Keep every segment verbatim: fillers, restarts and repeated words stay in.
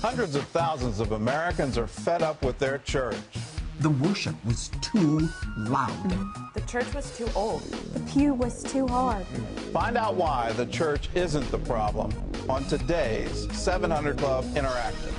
Hundreds of thousands of Americans are fed up with their church. The worship was too loud. The church was too old. The pew was too hard. Find out why the church isn't the problem on today's seven hundred Club Interactive.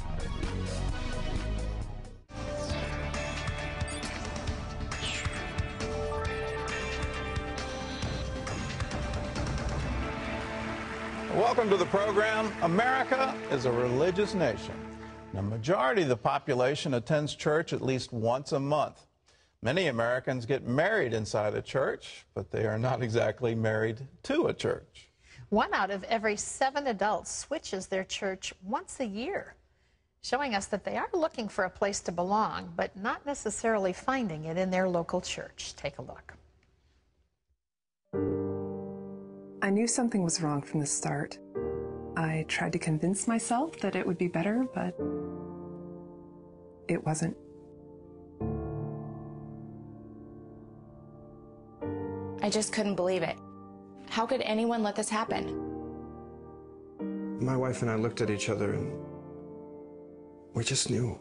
Welcome to the program. America is a religious nation. The majority of the population attends church at least once a month. Many Americans get married inside a church, but they are not exactly married to a church. One out of every seven adults switches their church once a year, showing us that they are looking for a place to belong, but not necessarily finding it in their local church. Take a look. I knew something was wrong from the start. I tried to convince myself that it would be better, but it wasn't. I just couldn't believe it. How could anyone let this happen? My wife and I looked at each other and we just knew.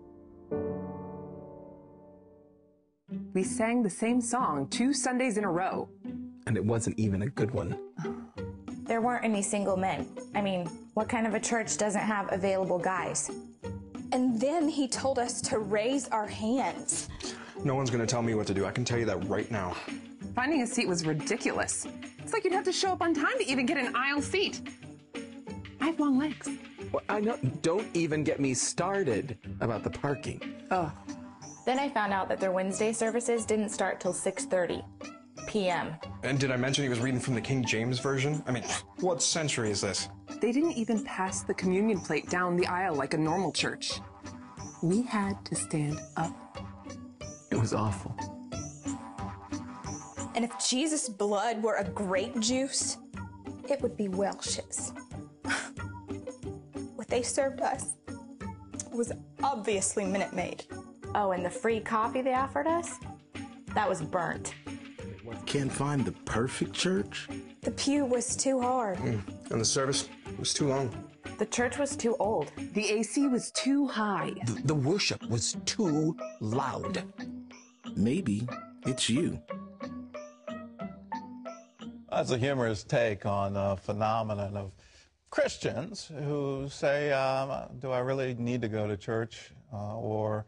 We sang the same song two Sundays in a row. And it wasn't even a good one. There weren't any single men. I mean, what kind of a church doesn't have available guys? And then he told us to raise our hands. No one's gonna tell me what to do. I can tell you that right now. Finding a seat was ridiculous. It's like you'd have to show up on time to even get an aisle seat. I have long legs. Well, I know. Don't even get me started about the parking. Oh. Then I found out that their Wednesday services didn't start till six thirty p m And did I mention he was reading from the King James Version? I mean, what century is this? They didn't even pass the communion plate down the aisle like a normal church. We had to stand up. It was awful. And if Jesus' blood were a grape juice, it would be Welch's. What they served us was obviously Minute Maid. Oh, and the free coffee they offered us? That was burnt. Can't find the perfect church? The pew was too hard. Mm. And the service was too long. The church was too old. The A C was too high. The, the worship was too loud. Maybe it's you. That's a humorous take on a phenomenon of Christians who say, um, do I really need to go to church? Uh, or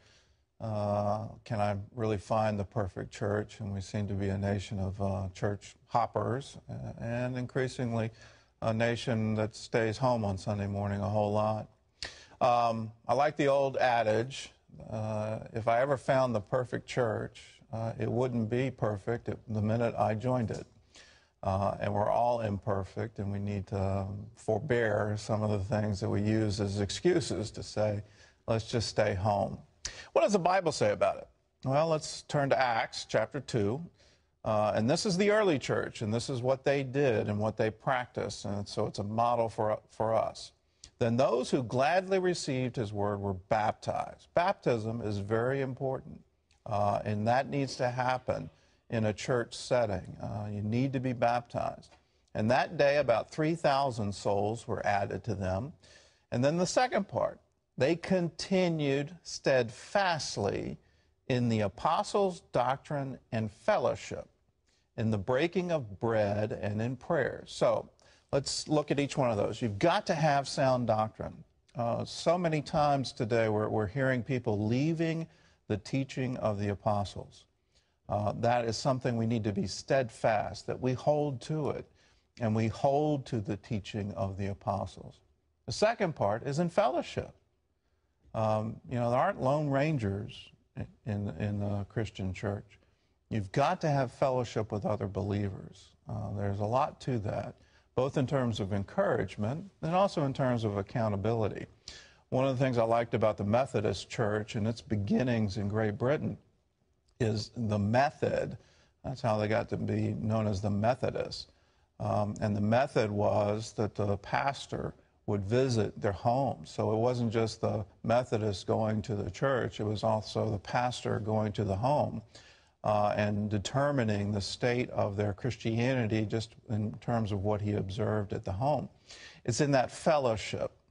uh, can I really find the perfect church? And we seem to be a nation of uh, church hoppers uh, and increasingly a nation that stays home on Sunday morning a whole lot. Um, I like the old adage, uh, if I ever found the perfect church, uh, it wouldn't be perfect at the minute I joined it. Uh, and we're all imperfect, and we need to forbear some of the things that we use as excuses to say, let's just stay home. What does the Bible say about it? Well, let's turn to Acts chapter two. Uh, and this is the early church, and this is what they did and what they practiced, and so it's a model for, for us. Then those who gladly received his word were baptized. Baptism is very important, uh, and that needs to happen in a church setting. Uh, you need to be baptized. And that day, about three thousand souls were added to them. And then the second part, they continued steadfastly in the apostles' doctrine and fellowship, in the breaking of bread and in prayers. So let's look at each one of those. You've got to have sound doctrine. Uh, so many times today we're, we're hearing people leaving the teaching of the apostles. Uh, that is something we need to be steadfast, that we hold to it, and we hold to the teaching of the apostles. The second part is in fellowship. Um, you know, there aren't lone rangers in, in the Christian church. You've got to have fellowship with other believers. Uh, there's a lot to that, both in terms of encouragement and also in terms of accountability. One of the things I liked about the Methodist Church and its beginnings in Great Britain is the method. That's how they got to be known as the Methodists. Um, and the method was that the pastor would visit their homes. So it wasn't just the Methodists going to the church, it was also the pastor going to the home uh, and determining the state of their Christianity just in terms of what he observed at the home. It's in that fellowship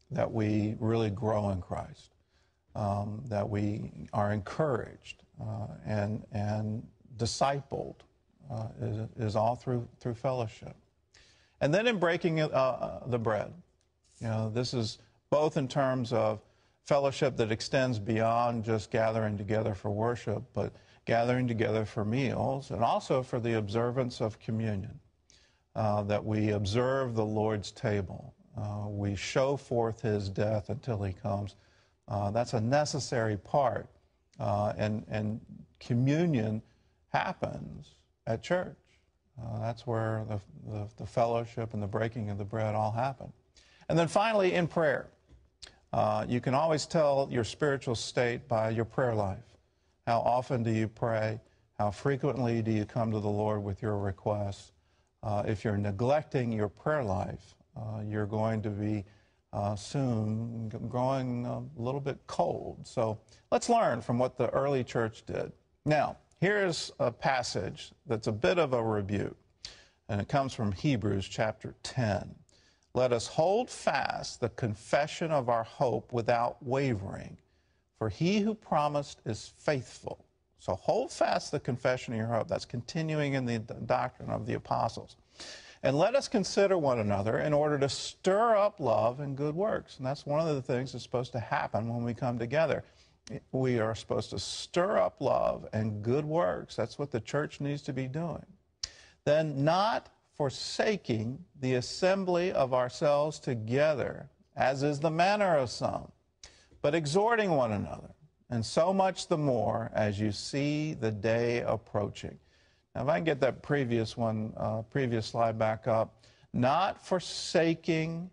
that we really grow in Christ, um, that we are encouraged uh, and, and discipled uh, is, is all through, through fellowship. And then in breaking uh, the bread, you know, this is both in terms of fellowship that extends beyond just gathering together for worship, but gathering together for meals, and also for the observance of communion, uh, that we observe the Lord's table. Uh, we show forth his death until he comes. Uh, that's a necessary part, uh, and, and communion happens at church. Uh, that's where the, the, the fellowship and the breaking of the bread all happen. And then finally, in prayer. Uh, you can always tell your spiritual state by your prayer life. How often do you pray? How frequently do you come to the Lord with your requests? Uh, if you're neglecting your prayer life, uh, you're going to be uh, soon growing a little bit cold. So let's learn from what the early church did. Now, here's a passage that's a bit of a rebuke, and it comes from Hebrews chapter ten. Let us hold fast the confession of our hope without wavering, for he who promised is faithful. So hold fast the confession of your hope. That's continuing in the doctrine of the apostles. And let us consider one another in order to stir up love and good works. And that's one of the things that's supposed to happen when we come together. We are supposed to stir up love and good works. That's what the church needs to be doing. Then not forsaking the assembly of ourselves together, as is the manner of some, but exhorting one another, and so much the more as you see the day approaching. Now, if I can get that previous one, uh, previous slide back up, not forsaking,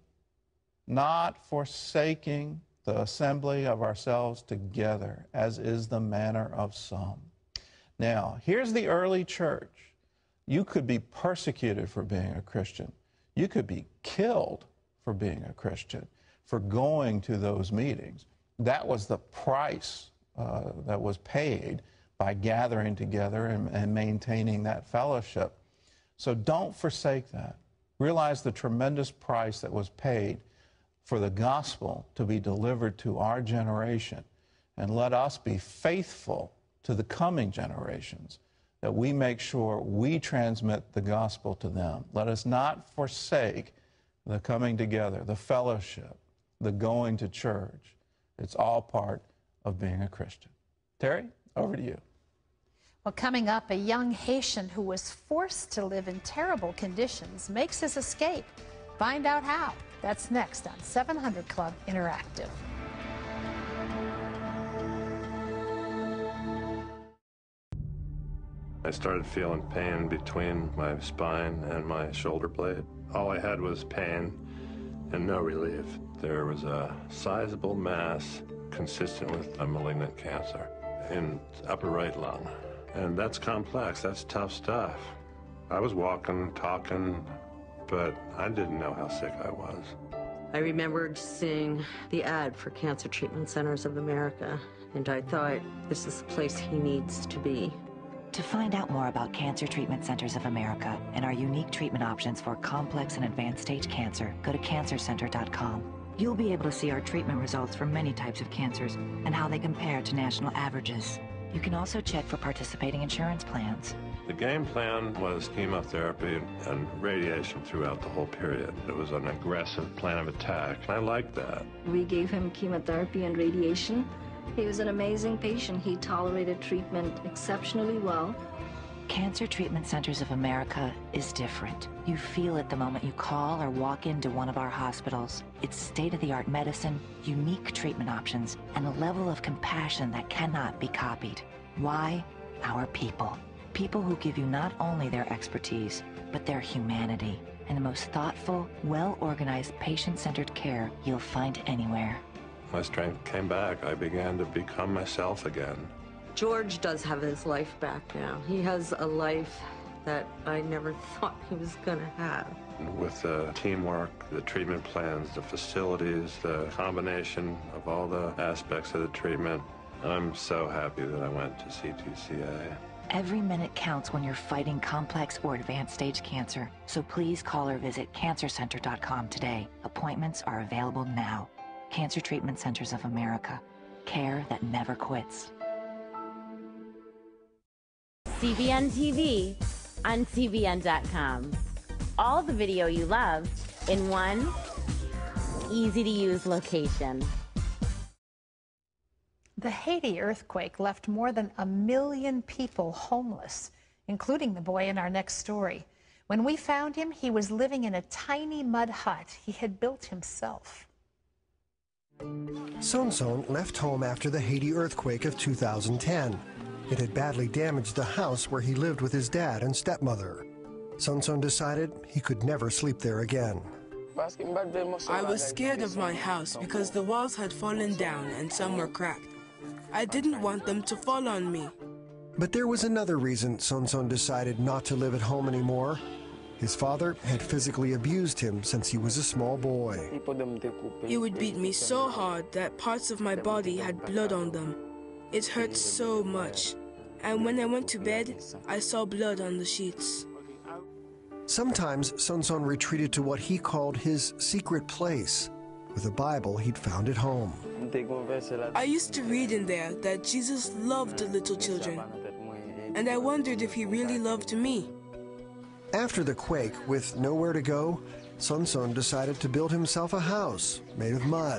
not forsaking the assembly of ourselves together, as is the manner of some. Now, here's the early church. You could be persecuted for being a Christian. You could be killed for being a Christian, for going to those meetings. That was the price uh, that was paid by gathering together and, and maintaining that fellowship. So don't forsake that. Realize the tremendous price that was paid for the gospel to be delivered to our generation. And let us be faithful to the coming generations, that we make sure we transmit the gospel to them. Let us not forsake the coming together, the fellowship, the going to church. It's all part of being a Christian. Terry, over to you. Well, coming up, a young Haitian who was forced to live in terrible conditions makes his escape. Find out how. That's next on seven hundred Club Interactive. I started feeling pain between my spine and my shoulder blade. All I had was pain and no relief. There was a sizable mass consistent with a malignant cancer in upper right lung. And that's complex, that's tough stuff. I was walking, talking, but I didn't know how sick I was. I remembered seeing the ad for Cancer Treatment Centers of America, and I thought, this is the place he needs to be. To find out more about Cancer Treatment Centers of America and our unique treatment options for complex and advanced stage cancer, go to cancer center dot com. You'll be able to see our treatment results for many types of cancers and how they compare to national averages. You can also check for participating insurance plans. The game plan was chemotherapy and radiation throughout the whole period. It was an aggressive plan of attack. I liked that. We gave him chemotherapy and radiation. He was an amazing patient. He tolerated treatment exceptionally well. Cancer Treatment Centers of America is different. You feel it the moment you call or walk into one of our hospitals. It's state-of-the-art medicine, unique treatment options, and a level of compassion that cannot be copied. Why? Our people. People who give you not only their expertise, but their humanity, and the most thoughtful, well-organized, patient-centered care you'll find anywhere. My strength came back. I began to become myself again. George does have his life back now. He has a life that I never thought he was going to have. With the teamwork, the treatment plans, the facilities, the combination of all the aspects of the treatment, I'm so happy that I went to C T C A. Every minute counts when you're fighting complex or advanced stage cancer, so please call or visit cancer center dot com today. Appointments are available now. Cancer Treatment Centers of America. Care that never quits. C B N T V on C B N dot com. All the video you love in one easy-to-use location. The Haiti earthquake left more than a million people homeless, including the boy in our next story. When we found him, he was living in a tiny mud hut he had built himself. Sonson left home after the Haiti earthquake of two thousand ten. It had badly damaged the house where he lived with his dad and stepmother. Sonson decided he could never sleep there again. I was scared of my house because the walls had fallen down and some were cracked. I didn't want them to fall on me. But there was another reason Sonson decided not to live at home anymore. His father had physically abused him since he was a small boy. He would beat me so hard that parts of my body had blood on them. It hurt so much. And when I went to bed, I saw blood on the sheets. Sometimes Sonson retreated to what he called his secret place, with a Bible he'd found at home. I used to read in there that Jesus loved the little children, and I wondered if he really loved me. After the quake, with nowhere to go, Sonson decided to build himself a house made of mud.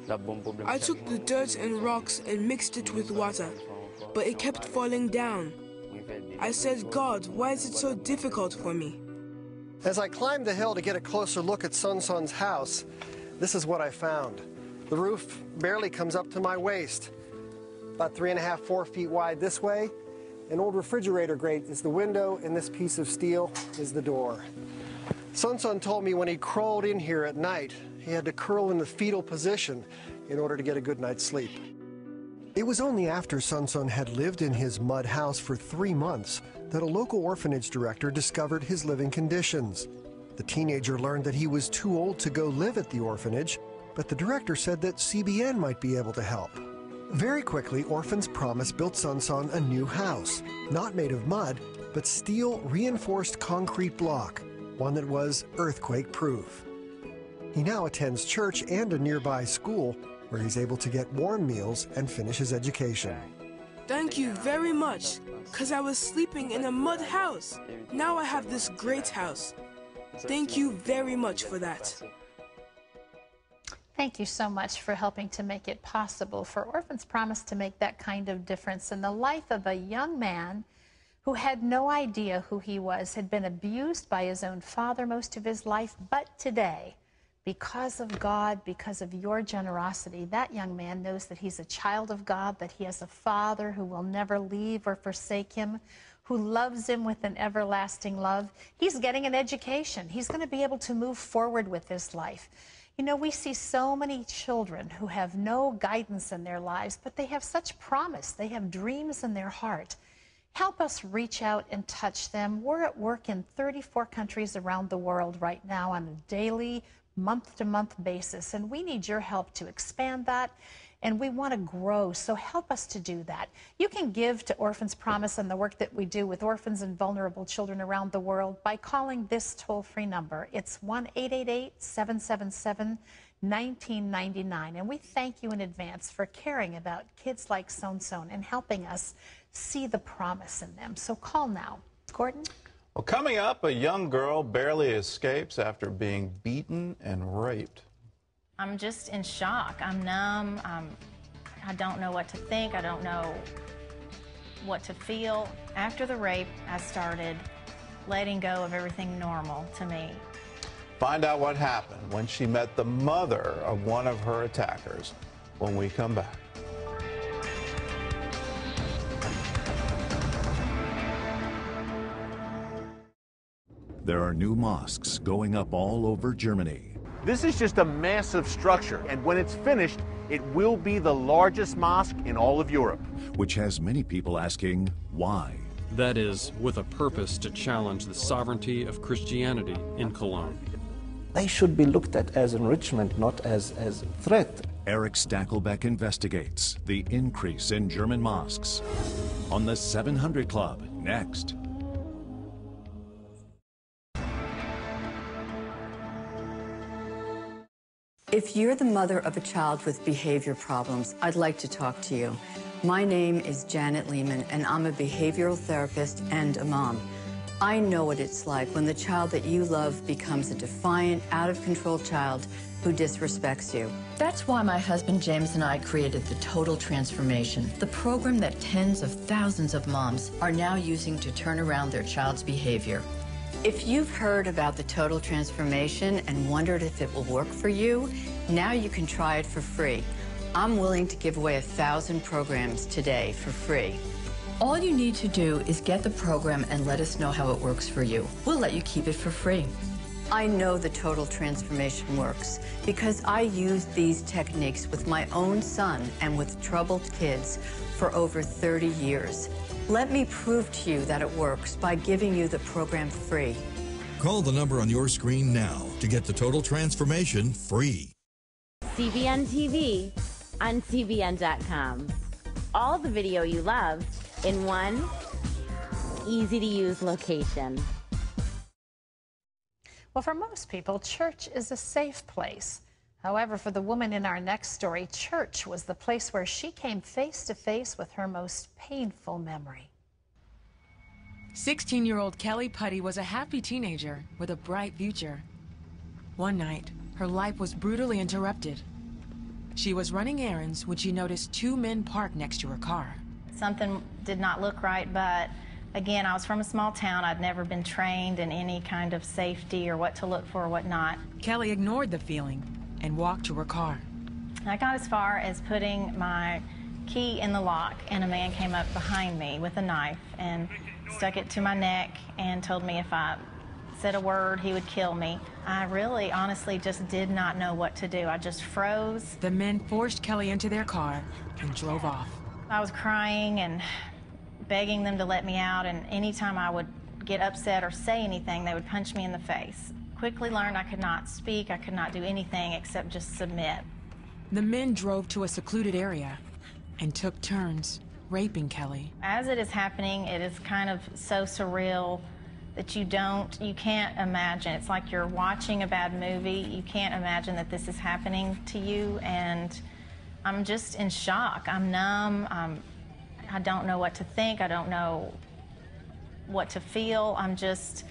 I took the dirt and rocks and mixed it with water, but it kept falling down. I said, God, why is it so difficult for me? As I climbed the hill to get a closer look at Sonson's house, this is what I found. The roof barely comes up to my waist. About three and a half, four feet wide this way. An old refrigerator grate is the window, and this piece of steel is the door. Sonson told me when he crawled in here at night, he had to curl in the fetal position in order to get a good night's sleep. It was only after Sonson had lived in his mud house for three months that a local orphanage director discovered his living conditions. The teenager learned that he was too old to go live at the orphanage, but the director said that C B N might be able to help. Very quickly, Orphans Promise built Sonson a new house, not made of mud, but steel reinforced concrete block, one that was earthquake-proof. He now attends church and a nearby school, where he's able to get warm meals and finish his education. Thank you very much, because I was sleeping in a mud house. Now I have this great house. Thank you very much for that. Thank you so much for helping to make it possible for Orphans Promise to make that kind of difference in the life of a young man who had no idea who he was, had been abused by his own father most of his life, but today, because of God, because of your generosity, that young man knows that he's a child of God, that he has a father who will never leave or forsake him, who loves him with an everlasting love. He's getting an education. He's going to be able to move forward with his life. You know, we see so many children who have no guidance in their lives, but they have such promise. They have dreams in their heart. Help us reach out and touch them. We're at work in thirty-four countries around the world right now on a daily, month-to-month basis, and we need your help to expand that, and we want to grow, so help us to do that. You can give to Orphans Promise and the work that we do with orphans and vulnerable children around the world by calling this toll-free number. It's one eight eight eight, seven seven seven, one nine nine nine, and we thank you in advance for caring about kids like Sonson and helping us see the promise in them. So call now. Gordon? Well, coming up, a young girl barely escapes after being beaten and raped. I'm just in shock. I'm numb. I'm, I don't know what to think. I don't know what to feel. After the rape, I started letting go of everything normal to me. Find out what happened when she met the mother of one of her attackers when we come back. There are new mosques going up all over Germany. This is just a massive structure, and when it's finished, it will be the largest mosque in all of Europe. Which has many people asking, why? That is, with a purpose to challenge the sovereignty of Christianity in Cologne. They should be looked at as enrichment, not as, as a threat. Eric Stackelbeck investigates the increase in German mosques on the seven hundred Club next. If you're the mother of a child with behavior problems, I'd like to talk to you. My name is Janet Lehman, and I'm a behavioral therapist and a mom. I know what it's like when the child that you love becomes a defiant, out-of-control child who disrespects you. That's why my husband James and I created the Total Transformation, the program that tens of thousands of moms are now using to turn around their child's behavior. If you've heard about the Total Transformation and wondered if it will work for you, now you can try it for free. I'm willing to give away a thousand programs today for free. All you need to do is get the program and let us know how it works for you. We'll let you keep it for free. I know the Total Transformation works because I used these techniques with my own son and with troubled kids for over thirty years. Let me prove to you that it works by giving you the program free. Call the number on your screen now to get the Total Transformation free. C B N T V on C B N dot com. All the video you love in one easy-to-use location. Well, for most people, church is a safe place. However, for the woman in our next story, church was the place where she came face to face with her most painful memory. sixteen-year-old Kelly Putty was a happy teenager with a bright future. One night, her life was brutally interrupted. She was running errands when she noticed two men parked next to her car. Something did not look right, but again, I was from a small town. I'd never been trained in any kind of safety or what to look for or what not. Kelly ignored the feeling and walked to her car. I got as far as putting my key in the lock, and a man came up behind me with a knife and stuck it to my neck and told me if I said a word, he would kill me. I really, honestly, just did not know what to do. I just froze. The men forced Kelly into their car and drove off. I was crying and begging them to let me out, and anytime I would get upset or say anything, they would punch me in the face. Quickly learned I could not speak, I could not do anything except just submit. The men drove to a secluded area and took turns raping Kelly. As it is happening, it is kind of so surreal that you don't, you can't imagine. It's like you're watching a bad movie. You can't imagine that this is happening to you, and I'm just in shock. I'm numb. I'm, I don't know what to think. I don't know what to feel. I'm just,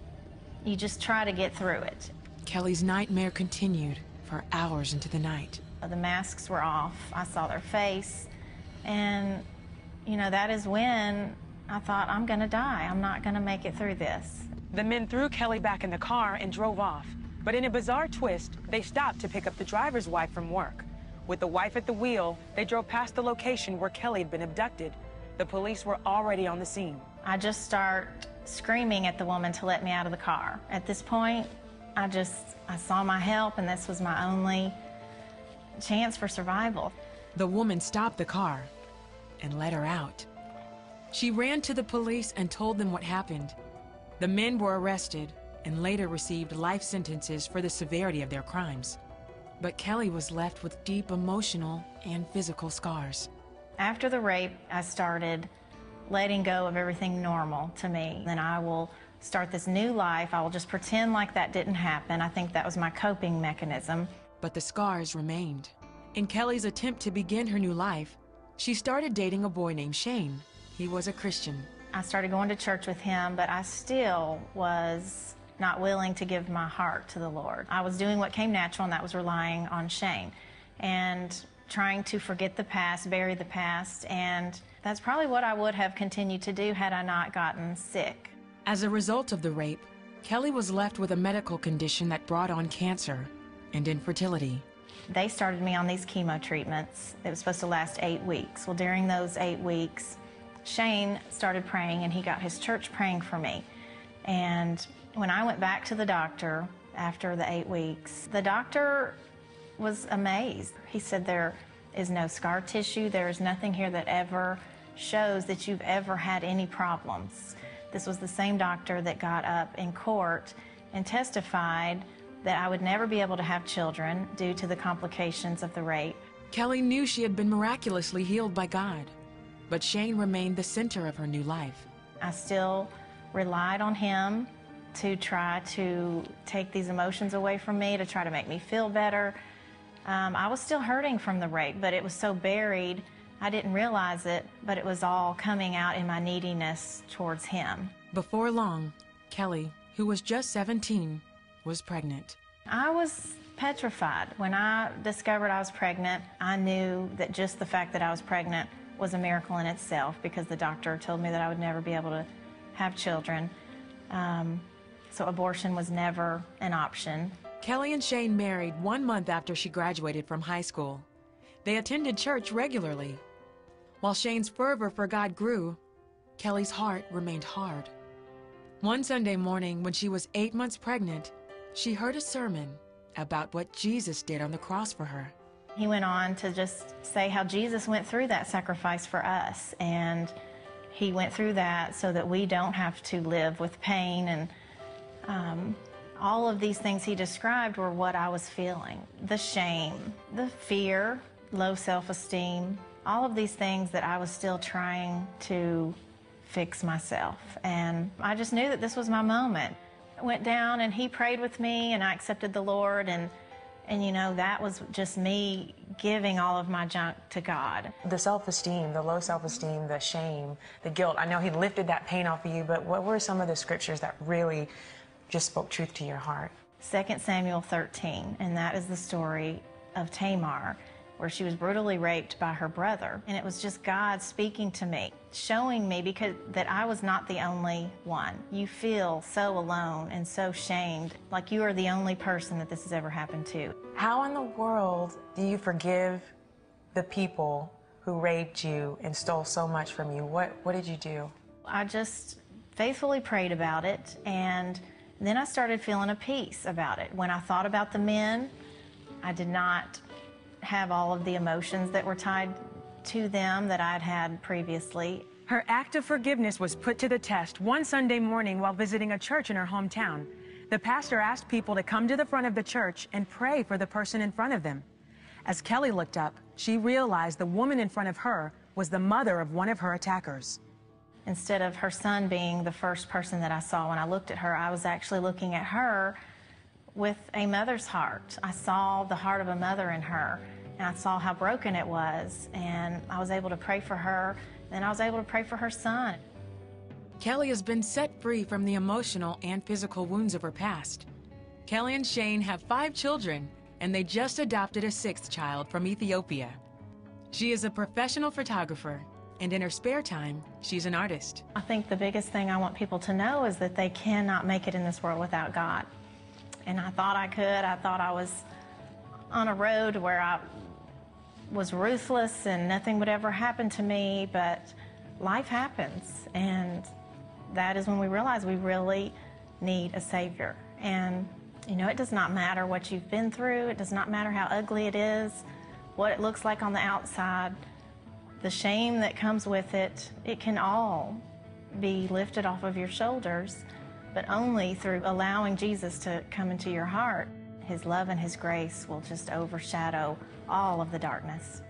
you just try to get through it. Kelly's nightmare continued for hours into the night. The masks were off. I saw their face, and you know, that is when I thought, I'm gonna die. I'm not gonna make it through this. The men threw Kelly back in the car and drove off. But in a bizarre twist, they stopped to pick up the driver's wife from work. With the wife at the wheel, they drove past the location where Kelly had been abducted. The police were already on the scene. I just start screaming at the woman to let me out of the car. At this point, I just, I saw my help, and this was my only chance for survival. The woman stopped the car and let her out. She ran to the police and told them what happened. The men were arrested and later received life sentences for the severity of their crimes. But Kelly was left with deep emotional and physical scars. After the rape, I started letting go of everything normal to me. Then I will start this new life. I will just pretend like that didn't happen. I think that was my coping mechanism. But the scars remained. In Kelly's attempt to begin her new life, she started dating a boy named Shane. He was a Christian. I started going to church with him, but I still was not willing to give my heart to the Lord. I was doing what came natural, and that was relying on Shane and trying to forget the past, bury the past, and that's probably what I would have continued to do had I not gotten sick. As a result of the rape, Kelly was left with a medical condition that brought on cancer and infertility. They started me on these chemo treatments. It was supposed to last eight weeks. Well, during those eight weeks, Shane started praying, and he got his church praying for me. And when I went back to the doctor after the eight weeks, the doctor was amazed. He said, there is no scar tissue. There is nothing here that ever shows that you've ever had any problems. This was the same doctor that got up in court and testified that I would never be able to have children due to the complications of the rape. Kelly knew she had been miraculously healed by God, but Shane remained the center of her new life. I still relied on him to try to take these emotions away from me, to try to make me feel better. Um, I was still hurting from the rape, but it was so buried, I didn't realize it, but it was all coming out in my neediness towards him. Before long, Kelly, who was just seventeen, was pregnant. I was petrified. When I discovered I was pregnant, I knew that just the fact that I was pregnant was a miracle in itself, because the doctor told me that I would never be able to have children. Um, so abortion was never an option. Kelly and Shane married one month after she graduated from high school. They attended church regularly. While Shane's fervor for God grew, Kelly's heart remained hard. One Sunday morning, when she was eight months pregnant, she heard a sermon about what Jesus did on the cross for her. He went on to just say how Jesus went through that sacrifice for us, and he went through that so that we don't have to live with pain, and um, all of these things he described were what I was feeling. The shame, the fear, low self-esteem, all of these things that I was still trying to fix myself. And I just knew that this was my moment. I went down and he prayed with me, and I accepted the Lord, and And, you know, that was just me giving all of my junk to God. The self-esteem, the low self-esteem, the shame, the guilt. I know he lifted that pain off of you, but what were some of the scriptures that really just spoke truth to your heart? Second Samuel thirteen, and that is the story of Tamar, where she was brutally raped by her brother. And it was just God speaking to me, showing me because that I was not the only one. You feel so alone and so shamed, like you are the only person that this has ever happened to. How in the world do you forgive the people who raped you and stole so much from you? What, what did you do? I just faithfully prayed about it, and then I started feeling a peace about it. When I thought about the men, I did not have all of the emotions that were tied to them that I'd had previously. Her act of forgiveness was put to the test one Sunday morning while visiting a church in her hometown. The pastor asked people to come to the front of the church and pray for the person in front of them. As Kelly looked up, she realized the woman in front of her was the mother of one of her attackers. Instead of her son being the first person that I saw when I looked at her, I was actually looking at her with a mother's heart. I saw the heart of a mother in her, and I saw how broken it was, and I was able to pray for her, and I was able to pray for her son. Kelly has been set free from the emotional and physical wounds of her past. Kelly and Shane have five children, and they just adopted a sixth child from Ethiopia. She is a professional photographer, and in her spare time, she's an artist. I think the biggest thing I want people to know is that they cannot make it in this world without God. And I thought I could. I thought I was on a road where I was ruthless and nothing would ever happen to me, but life happens. And that is when we realize we really need a Savior. And, you know, it does not matter what you've been through. It does not matter how ugly it is, what it looks like on the outside, the shame that comes with it. It can all be lifted off of your shoulders, but only through allowing Jesus to come into your heart. His love and His grace will just overshadow all of the darkness.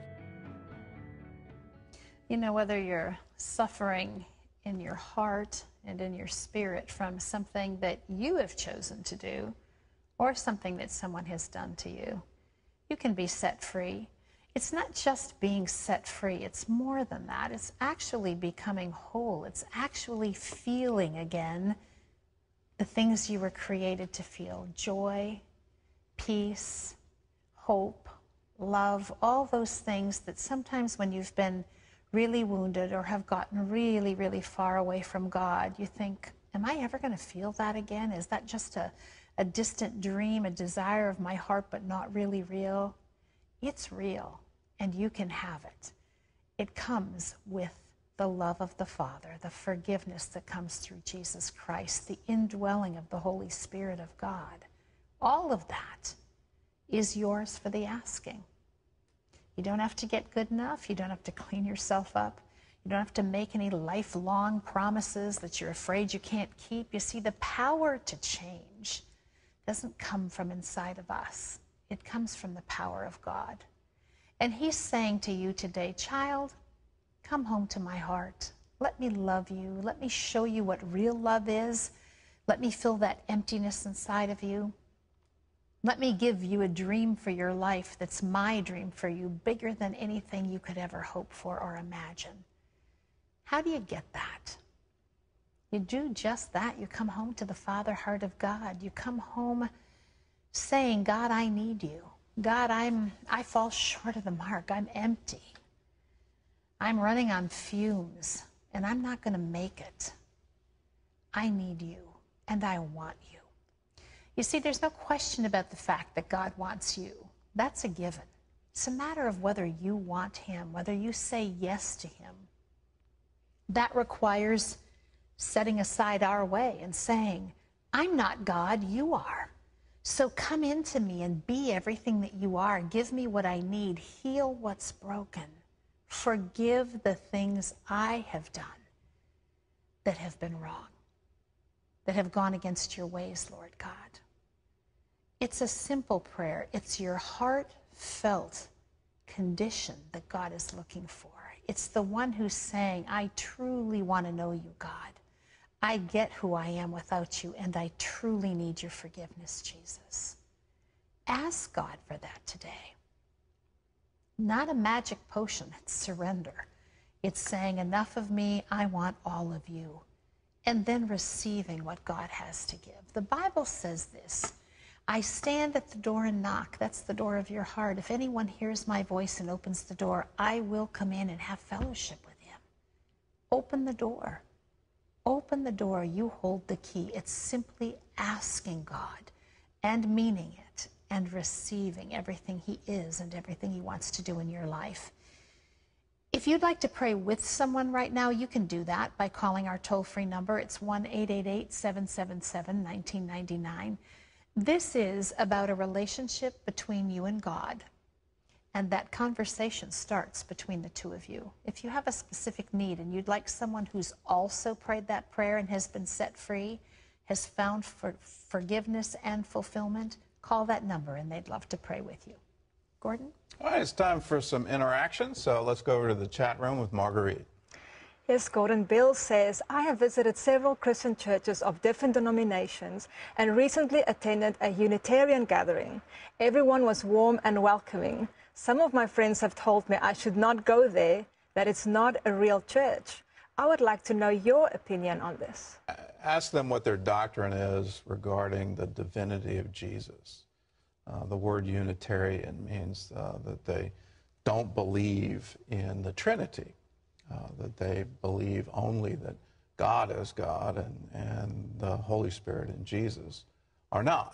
You know, whether you're suffering in your heart and in your spirit from something that you have chosen to do or something that someone has done to you, you can be set free. It's not just being set free, it's more than that. It's actually becoming whole. It's actually feeling again the things you were created to feel: joy, peace, hope, love, all those things that sometimes when you've been really wounded or have gotten really, really far away from God, you think, am I ever going to feel that again? Is that just a, a distant dream, a desire of my heart, but not really real? It's real, and you can have it. It comes with the love of the Father, the forgiveness that comes through Jesus Christ, the indwelling of the Holy Spirit of God. All of that is yours for the asking. You don't have to get good enough. You don't have to clean yourself up. You don't have to make any lifelong promises that you're afraid you can't keep. You see, the power to change doesn't come from inside of us. It comes from the power of God. And He's saying to you today, child, come home to my heart. Let me love you. Let me show you what real love is. Let me fill that emptiness inside of you. Let me give you a dream for your life that's my dream for you, bigger than anything you could ever hope for or imagine. How do you get that? You do just that. You come home to the Father heart of God. You come home saying, God, I need you. God, I'm, I fall short of the mark. I'm empty. I'm running on fumes, and I'm not going to make it. I need you, and I want you. You see, there's no question about the fact that God wants you. That's a given. It's a matter of whether you want him, whether you say yes to him. That requires setting aside our way and saying, I'm not God, you are. So come into me and be everything that you are. Give me what I need. Heal what's broken. Forgive the things I have done that have been wrong, that have gone against your ways, Lord God. It's a simple prayer. It's your heartfelt condition that God is looking for. It's the one who's saying, I truly want to know you, God. I get who I am without you, and I truly need your forgiveness, Jesus. Ask God for that today. Not a magic potion, it's surrender. It's saying, enough of me, I want all of you. And then receiving what God has to give. The Bible says this, I stand at the door and knock. That's the door of your heart. If anyone hears my voice and opens the door, I will come in and have fellowship with him. Open the door. Open the door. You hold the key. It's simply asking God and meaning it and receiving everything he is and everything he wants to do in your life. If you'd like to pray with someone right now, you can do that by calling our toll-free number. It's one eight eight eight, seven seven seven, one nine nine nine. This is about a relationship between you and God, and that conversation starts between the two of you. If you have a specific need and you'd like someone who's also prayed that prayer and has been set free, has found for forgiveness and fulfillment, call that number and they'd love to pray with you. Gordon? All right, it's time for some interaction, so let's go over to the chat room with Marguerite. Yes, Gordon. Bill says, I have visited several Christian churches of different denominations and recently attended a Unitarian gathering. Everyone was warm and welcoming. Some of my friends have told me I should not go there, that it's not a real church. I would like to know your opinion on this. Ask them what their doctrine is regarding the divinity of Jesus. Uh, the word Unitarian means uh, that they don't believe in the Trinity. Uh, that they believe only that God is God and, and the Holy Spirit and Jesus are not.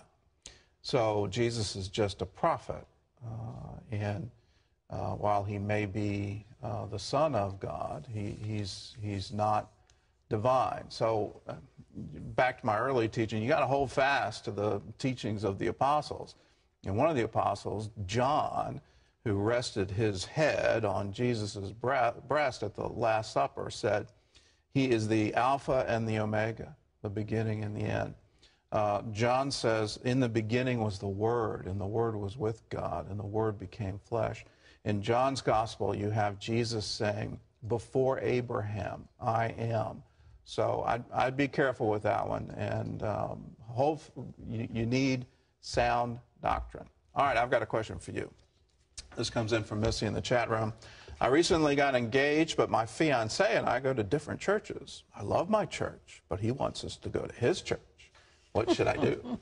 So Jesus is just a prophet, uh, and uh, while he may be uh, the Son of God, he, he's, he's not divine. So uh, back to my early teaching, you got to hold fast to the teachings of the apostles. And one of the apostles, John, who rested his head on Jesus' breast at the Last Supper, said, he is the Alpha and the Omega, the beginning and the end. Uh, John says, in the beginning was the Word, and the Word was with God, and the Word became flesh. In John's Gospel, you have Jesus saying, before Abraham, I am. So I'd, I'd be careful with that one, and um, hope you, you need sound doctrine. All right, I've got a question for you. This comes in from Missy in the chat room. I recently got engaged, but my fiancé and I go to different churches. I love my church, but he wants us to go to his church. What should I do?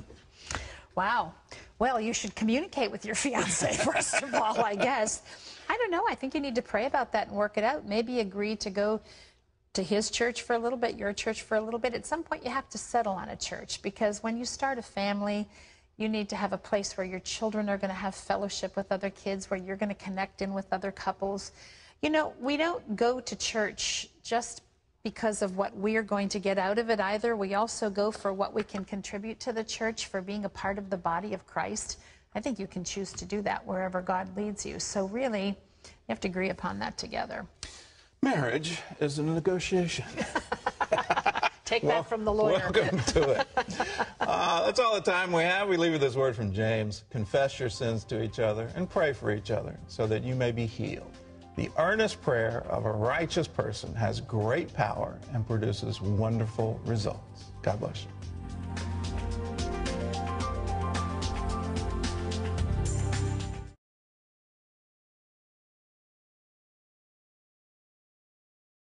Wow. Well, you should communicate with your fiancé, first of all, I guess. I don't know. I think you need to pray about that and work it out. Maybe agree to go to his church for a little bit, your church for a little bit. At some point, you have to settle on a church, because when you start a family, you need to have a place where your children are going to have fellowship with other kids, where you're going to connect in with other couples. You know, we don't go to church just because of what we're going to get out of it either. We also go for what we can contribute to the church, for being a part of the body of Christ. I think you can choose to do that wherever God leads you. So really, you have to agree upon that together. Marriage is a negotiation. Take well, that from the lawyer. Welcome to it. Uh, that's all the time we have. We leave you this word from James. Confess your sins to each other and pray for each other so that you may be healed. The earnest prayer of a righteous person has great power and produces wonderful results. God bless you.